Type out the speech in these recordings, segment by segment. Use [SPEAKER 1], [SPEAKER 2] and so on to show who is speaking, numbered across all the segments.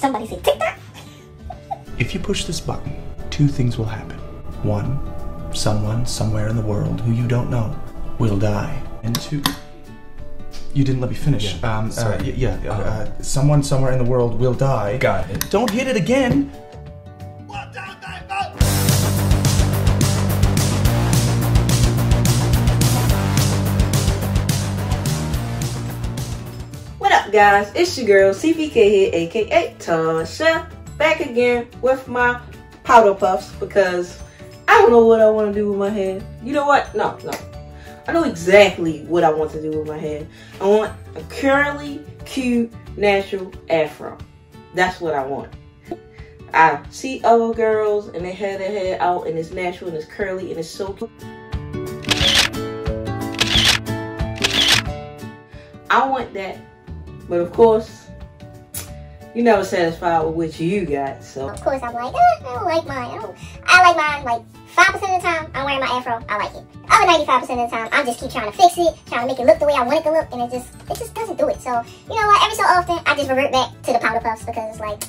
[SPEAKER 1] somebody say TikTok?
[SPEAKER 2] If you push this button, two things will happen. One, someone somewhere in the world who you don't know will die. And two, you didn't let me finish. Someone somewhere in the world will die.
[SPEAKER 3] Got it.
[SPEAKER 2] Don't hit it again.
[SPEAKER 4] What up, guys? It's your girl CPK here, aka Tasha, back again with my powder puffs because I don't know what I want to do with my hair. You know what? No. I know exactly what I want to do with my hair. I want a curly, cute, natural afro. That's what I want. I see other girls and they have their hair out and it's natural and it's curly and it's so cute. I want that. But of course, you're never satisfied with what you got, so.
[SPEAKER 1] Of course, I'm like, I don't like mine. I like mine like 5% of the time. I'm wearing my afro. I like it. Other 95% of the time, I just keep trying to fix it, trying to make it look the way I want it to look, and it just doesn't do it. So, you know what? Every so often, I just revert back to the powder puffs because it's like,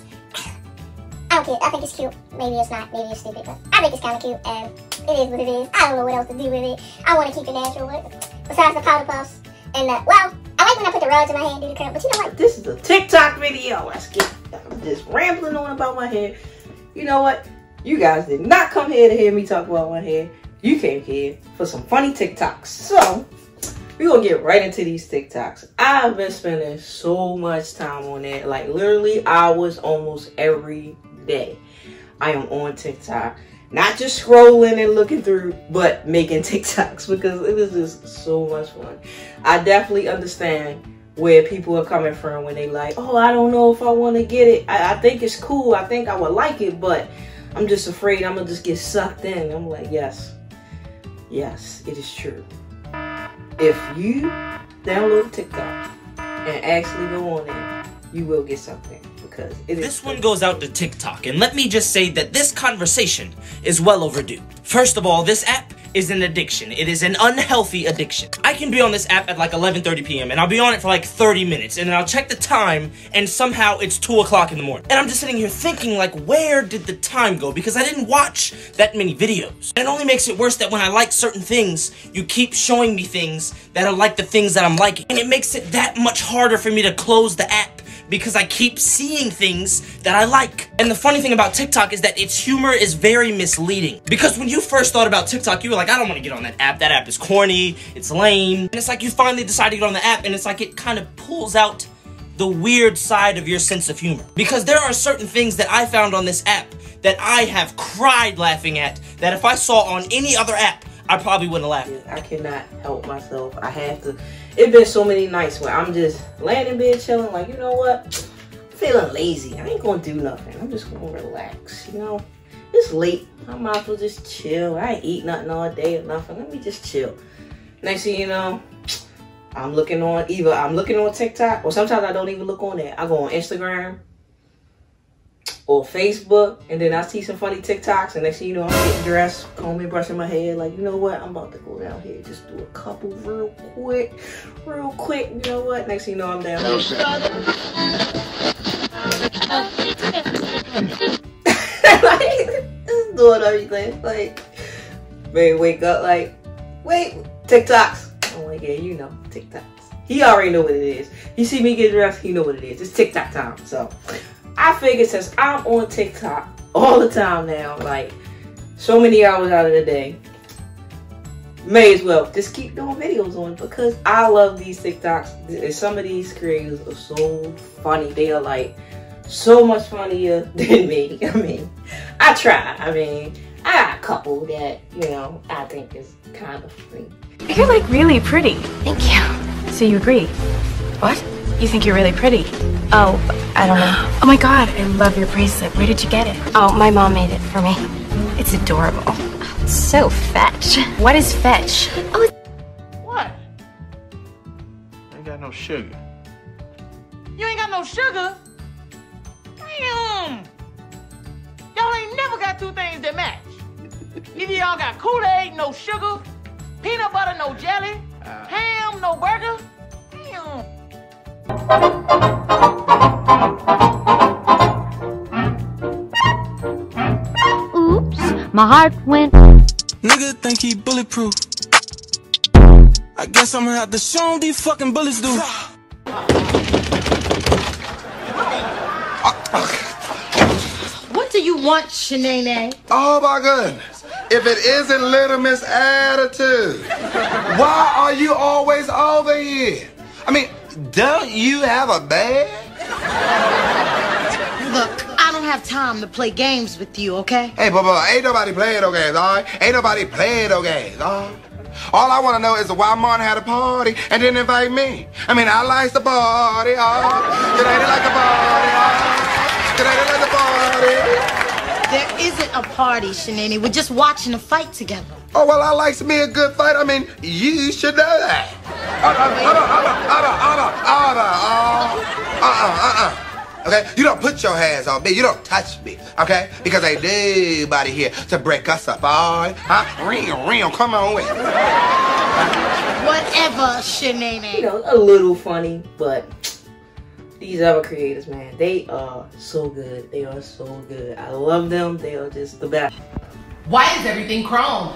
[SPEAKER 1] I don't care. I think it's cute. Maybe it's not. Maybe it's stupid, but I think it's kind of cute, and it is what it is. I don't know what else to do with it. I want to keep it natural, but besides the powder puffs, and well, I like when I put the rods in my hair and do the curl, but you know what?
[SPEAKER 4] This is a TikTok video. I'm just rambling on about my hair. You know what? You guys did not come here to hear me talk about my hair. You came here for some funny TikToks. So, we're going to get right into these TikToks. I've been spending so much time on it. Like, literally hours almost every day. I am on TikTok. Not just scrolling and looking through, but making TikToks because it is just so much fun. I definitely understand where people are coming from when they like, oh, I don't know if I want to get it. I think it's cool. I think I would like it, but I'm just afraid I'm going to just get sucked in. I'm like, yes, it is true. If you download TikTok and actually go on there, you will get something.
[SPEAKER 5] This one goes out to TikTok, and let me just say that this conversation is well overdue. First of all, this app is an addiction. It is an unhealthy addiction. I can be on this app at like 11:30 p.m. and I'll be on it for like 30 minutes, and then I'll check the time, and somehow it's 2 o'clock in the morning. And I'm just sitting here thinking, like, where did the time go? Because I didn't watch that many videos. And it only makes it worse that when I like certain things, you keep showing me things that are like the things that I'm liking. And it makes it that much harder for me to close the app, because I keep seeing things that I like. And the funny thing about TikTok is that its humor is very misleading. Because when you first thought about TikTok, you were like, I don't want to get on that app. That app is corny, it's lame. And it's like you finally decide to get on the app, and it's like it kind of pulls out the weird side of your sense of humor. Because there are certain things that I found on this app that I have cried laughing at, that if I saw on any other app, I probably wouldn't laugh.
[SPEAKER 4] I cannot help myself. I have to. It's been so many nights where I'm just laying in bed chilling, like, you know what? I'm feeling lazy. I ain't gonna do nothing. I'm just gonna relax, you know? It's late. I might as well just chill. I ain't eat nothing all day or nothing. Let me just chill. Next thing you know, I'm looking on TikTok, or sometimes I don't even look on there. I go on Instagram or Facebook, and then I see some funny TikToks, and next thing you know, I'm getting dressed, combing, brushing my hair, like, you know what, I'm about to go down here, just do a couple real quick, you know what, next thing you know, I'm down here. Like, just doing everything, like, man, wake up, like, wait, TikToks. I'm like, yeah, you know, TikToks. He already know what it is. He see me get dressed, he know what it is. It's TikTok time, so I figured since I'm on TikTok all the time now, like so many hours out of the day, may as well just keep doing videos on, because I love these TikToks. And some of these creators are so funny. They are like so much funnier than me. I mean, I try. I mean, I got a couple that, you know, I think is kind of funny.
[SPEAKER 6] You're like really pretty.
[SPEAKER 1] Thank you.
[SPEAKER 6] So you agree?
[SPEAKER 1] What?
[SPEAKER 6] You think you're really pretty? Oh, I don't know. Oh my god, I love your bracelet. Where did you get it?
[SPEAKER 1] Oh, my mom made it for me.
[SPEAKER 6] It's adorable.
[SPEAKER 1] It's so fetch.
[SPEAKER 6] What is fetch?
[SPEAKER 1] Oh,
[SPEAKER 7] what? Ain't got no sugar. You ain't got no sugar? Damn! Y'all ain't never got two things that match. Either y'all got Kool-Aid, no sugar, peanut butter, no jelly, ham, no burger. Damn.
[SPEAKER 3] My heart went.
[SPEAKER 8] Nigga think he bulletproof. I guess I'm gonna have to show him these fucking bullets do.
[SPEAKER 9] What do you want, Shanae?
[SPEAKER 10] Oh my goodness. If it isn't Little Miss Attitude, why are you always over here? I mean, don't you have a bag?
[SPEAKER 9] Look, I don't have time to play games with you, okay?
[SPEAKER 10] Hey, Bubba, ain't nobody playing no games, all right? Ain't nobody playing no games, all right? All I want to know is why Mon had a party and didn't invite me. I mean, I like the party, Today they like the party, Today they like the party.
[SPEAKER 9] There isn't a party, Shanae. We're just watching a fight together.
[SPEAKER 10] Oh, well, I likes me a good fight. I mean, you should know that. Okay? You don't put your hands on me. You don't touch me. Okay? Because ain't nobody here to break us up, all right? Huh? Ring, come on with it.
[SPEAKER 9] Whatever, Shanae.
[SPEAKER 4] You know, a little funny, but these other creators, man, they are so good. They are so good. I love them. They are just the best.
[SPEAKER 11] Why is everything chrome?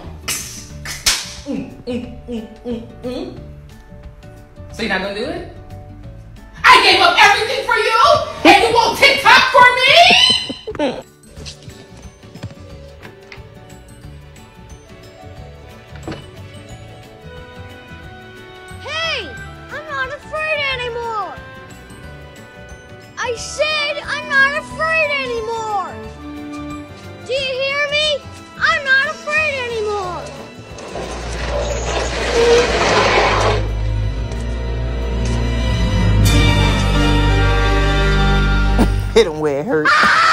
[SPEAKER 11] So you're not gonna do it? I gave up everything for you, and you won't TikTok for me?
[SPEAKER 12] Hey, I'm not afraid anymore. I said I'm not afraid anymore. Do you hear me? I'm not afraid anymore.
[SPEAKER 4] Hit him where it hurts.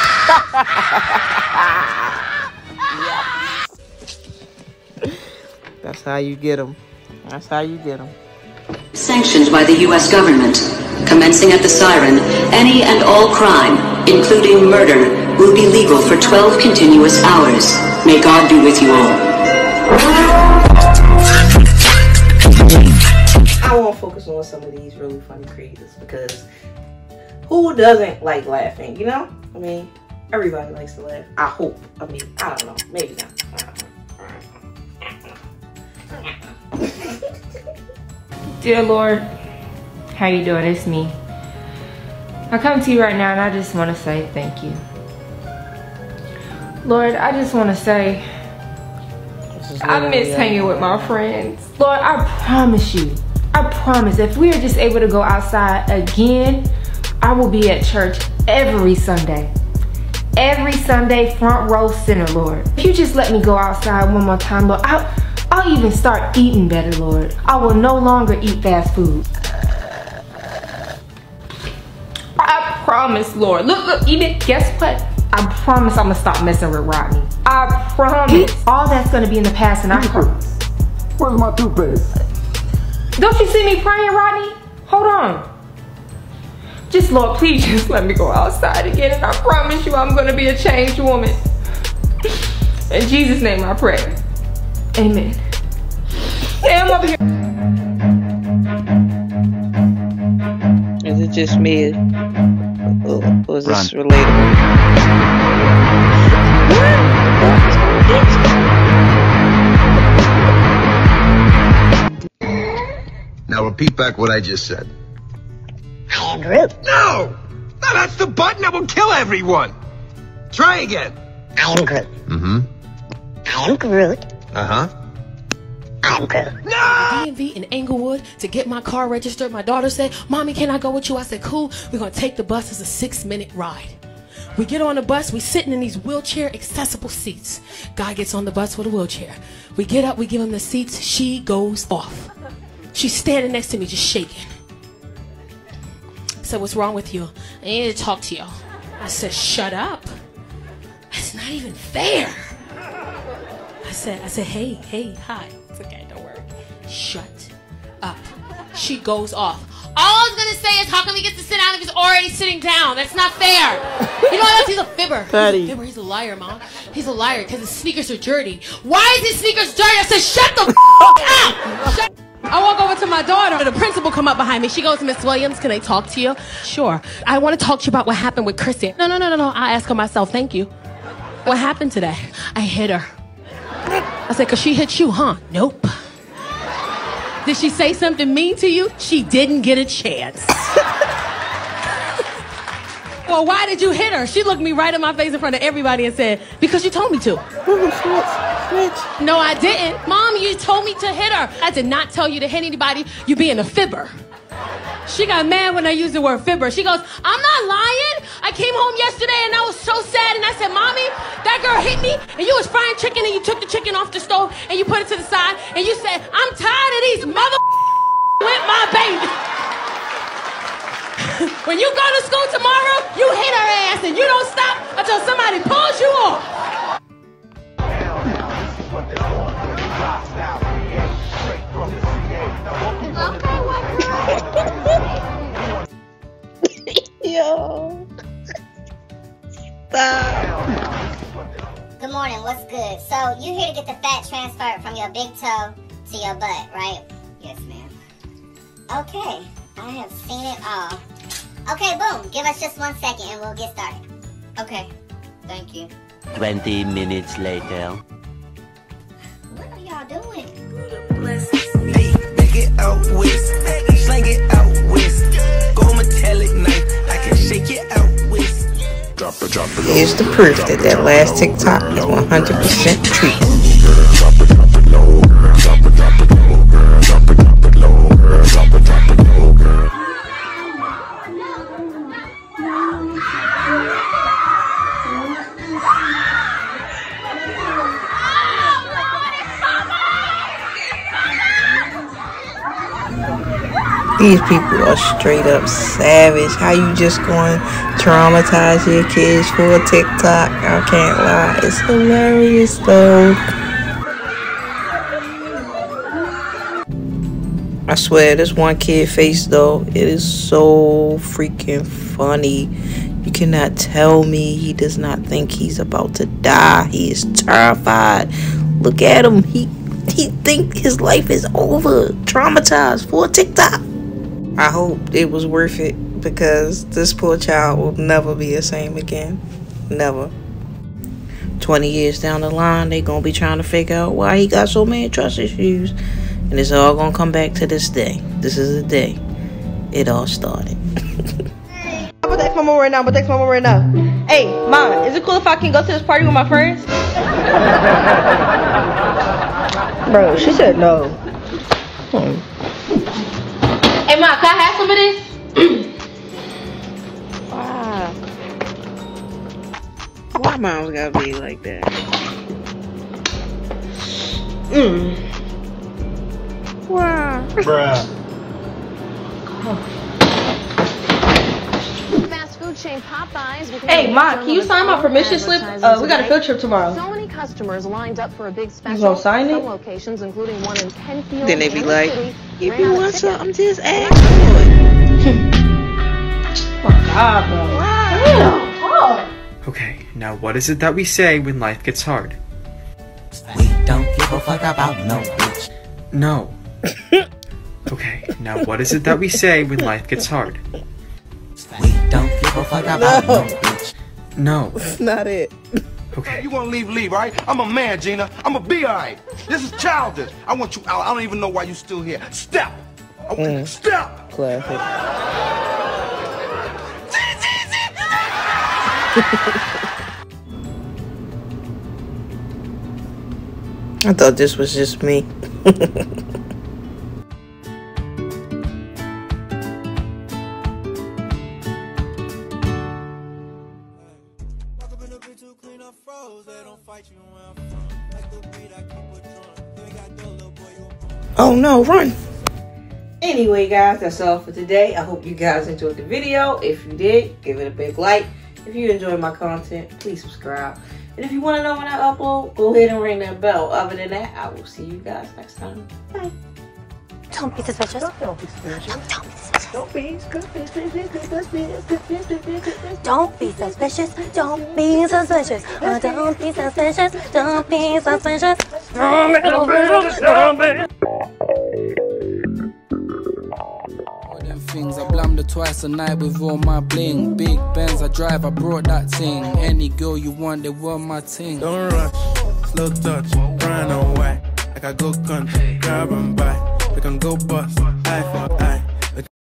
[SPEAKER 4] That's how you get them. That's how you get them.
[SPEAKER 13] Sanctioned by the U.S. government. Commencing at the siren, any and all crime, including murder, will be legal for 12 continuous hours. May God be with you all.
[SPEAKER 4] I want to focus on some of these really funny creators because who doesn't like laughing, you know? I mean, everybody likes to laugh. I hope. I mean, I don't know. Maybe not.
[SPEAKER 14] Dear Lord, how you doing? It's me. I come to you right now and I just want to say thank you. Lord, I just want to say I miss hanging with my friends. Lord, I promise if we are just able to go outside again, I will be at church every Sunday. Every Sunday, front row center, Lord. If you just let me go outside one more time, Lord, I'll even start eating better, Lord. I will no longer eat fast food. I promise, Lord. Look, even, guess what? I promise I'm gonna stop messing with Rodney. I promise. All that's gonna be in the past, and I promise.
[SPEAKER 10] Where's my toothpaste?
[SPEAKER 14] Don't you see me praying, Rodney? Hold on. Just, Lord, please just let me go outside again, and I promise you I'm gonna be a changed woman. In Jesus' name I pray. Amen. Hey, I'm over here.
[SPEAKER 4] Is it just me? Or is this relatable?
[SPEAKER 10] Now repeat back what I just said.
[SPEAKER 12] I am Groot.
[SPEAKER 10] No! No, that's the button that will kill everyone! Try again.
[SPEAKER 12] I am Groot.
[SPEAKER 10] Mm-hmm.
[SPEAKER 12] I am Groot.
[SPEAKER 10] Uh-huh.
[SPEAKER 12] I'm Groot.
[SPEAKER 11] DMV in Englewood to get my car registered. My daughter said, Mommy, can I go with you? I said, cool. We're going to take the bus. It's a 6-minute ride. We get on the bus. We sitting in these wheelchair accessible seats. Guy gets on the bus with a wheelchair. We get up. We give him the seats. She goes off. She's standing next to me just shaking. I said, what's wrong with you? I need to talk to you. I said, shut up. That's not even fair. I said, hey, hi. It's okay, don't worry. Shut up. She goes off. All I was gonna say is, how come he gets to sit down if he's already sitting down? That's not fair. You know what else? He's a fibber. He's a fibber. He's a liar, Mom. He's a liar because his sneakers are dirty. Why is his sneakers dirty? I said, shut the up. I walk over to my daughter. The principal come up behind me. She goes, Miss Williams, can I talk to you? Sure. I want to talk to you about what happened with Chrissy. No. I'll ask her myself. Thank you. What happened today? I hit her. I said, 'cause she hit you, huh? Nope. Did she say something mean to you? She didn't get a chance. Well, why did you hit her? She looked me right in my face in front of everybody and said, because you told me to. Switch. No, I didn't. Mom, you told me to hit her. I did not tell you to hit anybody. You being a fibber. She got mad when I used the word fibber. She goes, I'm not lying. I came home yesterday and I was so sad. And I said, Mommy, that girl hit me. And you was frying chicken and you took the chicken off the stove and you put it to the side. And you said, I'm tired of these mother with my baby. When you go to school tomorrow, you hit her ass and you don't stop until somebody pulls you off.
[SPEAKER 4] Yo. Stop.
[SPEAKER 1] Good morning, what's good? So, you here to get the fat transferred from your big toe to your butt, right? Yes, ma'am. Okay, I have seen it all. Okay, boom. Give us just 1 second and we'll get started. Okay, thank you.
[SPEAKER 3] 20 minutes later.
[SPEAKER 1] What are y'all doing?
[SPEAKER 8] Hey, make it out west, slang it out west. Go metallic knife, I can shake it out west. Drop it low.
[SPEAKER 4] Here's the proof that that last TikTok is 100% true.
[SPEAKER 8] Drop it low, girl. Drop it low, girl. Drop it low, girl. Drop it low, girl.
[SPEAKER 4] These people are straight up savage. How you just going to traumatize your kids for a TikTok? I can't lie. It's hilarious though. I swear, this one kid face though, it is so freaking funny. You cannot tell me he does not think he's about to die. He is terrified. Look at him. He think his life is over. Traumatized for a TikTok. I hope it was worth it, because this poor child will never be the same again. Never. 20 years down the line, they gonna be trying to figure out why he got so many trust issues. And it's all gonna come back to this day. This is the day it all started. I'm gonna text my mom right now. Hey, Mom, is it cool if I can go to this party with my friends? Bro, she said no.
[SPEAKER 11] Hey, Ma, can I have some of this?
[SPEAKER 4] Wow. Why mom's gotta be like that? Wow.
[SPEAKER 15] Bruh.
[SPEAKER 16] Fast food chain Popeyes.
[SPEAKER 11] Hey, Ma, can you sign my permission slip? We got a field trip tomorrow.
[SPEAKER 16] So many customers lined up for a big special.
[SPEAKER 11] You gonna sign it?
[SPEAKER 16] Some locations, including one in Penfield.
[SPEAKER 4] Then they be like, if you want something, just ask for it.
[SPEAKER 11] Oh my God, bro. Wow.
[SPEAKER 17] Okay, now what is it that we say when life gets hard?
[SPEAKER 3] We don't give a fuck about no bitch.
[SPEAKER 17] No. Okay, now what is it that we say when life gets hard?
[SPEAKER 3] We don't give a fuck about no bitch.
[SPEAKER 17] No.
[SPEAKER 4] That's not it.
[SPEAKER 17] Okay.
[SPEAKER 10] You want to leave, right? I'm a man, Gina. I'm gonna be alright. This is childish. I want you out. I don't even know why you still here. Step. Step.
[SPEAKER 4] Classic. I thought this was just me. Oh no, run. Anyway, guys, that's all for today. I hope you guys enjoyed the video. If you did, give it a big like. If you enjoyed my content, please subscribe. And if you want to know when I upload, go ahead and ring that bell. Other than that, I will see you guys next time. Bye.
[SPEAKER 1] Don't be suspicious.
[SPEAKER 4] Don't be suspicious.
[SPEAKER 1] Don't be suspicious.
[SPEAKER 4] Don't be suspicious.
[SPEAKER 1] Don't be suspicious. Don't be suspicious. Don't be suspicious. Don't be suspicious. Don't be suspicious.
[SPEAKER 15] them things. I blammed her twice a night with all my bling. Big Benz I drive, I brought that thing. Any girl you want, they want my ting.
[SPEAKER 18] Don't rush, slow touch, brown and white. Like I go country, grab and buy. We can go bust, eye for eye.